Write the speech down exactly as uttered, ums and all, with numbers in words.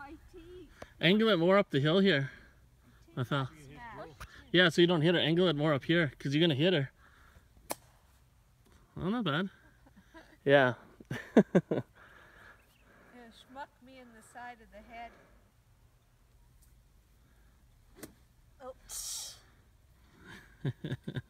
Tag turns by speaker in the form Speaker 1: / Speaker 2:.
Speaker 1: my teeth.
Speaker 2: Angle it more up the hill here. I thought. Yeah, so you don't hit her. Angle it more up here, because you're going to hit her. Oh, not bad. Yeah.
Speaker 1: Yeah, schmucked me in the side of the head. Oh.